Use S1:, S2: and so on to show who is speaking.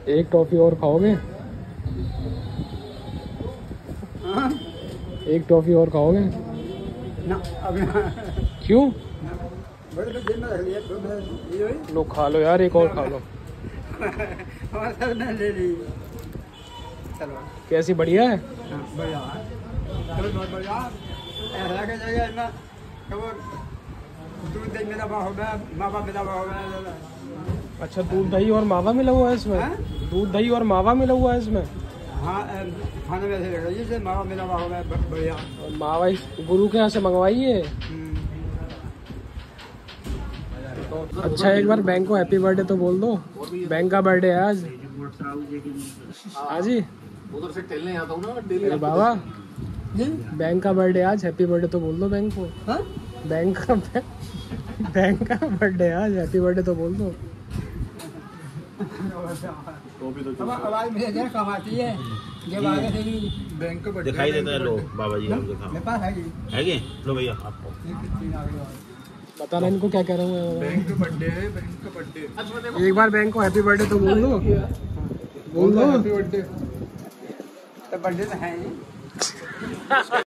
S1: एक टॉफी और खाओगे?
S2: हाँ?
S1: एक टॉफी और खाओगे?
S2: ना अब ना।
S1: क्यों?
S2: बड़े तो जेब में रख लिया तो मैं ये
S1: लो खा लो यार, एक और खा लो।
S2: और सब ने ले ली। चलो
S1: कैसी, बढ़िया है?
S2: हाँ, बढ़िया चलो बहुत बढ़िया। ऐसा के जगह ना कब दूध दही मिला हुआ होगा, मावा मिला हुआ होगा।
S1: अच्छा, दूध दही और मावा मिला हुआ है इसमें?
S2: हाँ?
S1: दूध दही और मावा मिला हुआ है इसमें?
S2: हाँ खाने में ऐसे लग रही है मावा मिला हुआ होगा बढ़िया।
S1: और मावा इस गुरु के यहाँ से मंगवाई है। अच्छा, एक बार बैंक को हैप्पी बर्थडे तो बोल दो। बैंक का बर्थडे है आज। हाँ जी,
S3: उधर से टहलने आता हूँ ना
S1: अरे बाबा, बैंक का बर्थडे आज, हैप्पी बर्थडे तो बोल दो बैंक को।
S2: हाँ?
S1: बैंक का बर्थडे आज, हैप्पी बर्थडे तो बोल दो।
S2: अब आवाज मेरे जरा कम आती है जब आगे से भी बैंक को
S3: दिखाई देता है। लो बाबा जी आपको
S2: मेरे पास है
S3: है लो भैया आपको
S1: बता रहा इनको क्या कह रहा हूँ।
S2: बैंक का बर्थडे है, बैंक का बर्थडे।
S1: एक बार बैंक को हैप्पी बर्थडे तो बोल दो। बोल दो
S2: हैप्पी बर्थडे। तो बर्थडे तो है ही।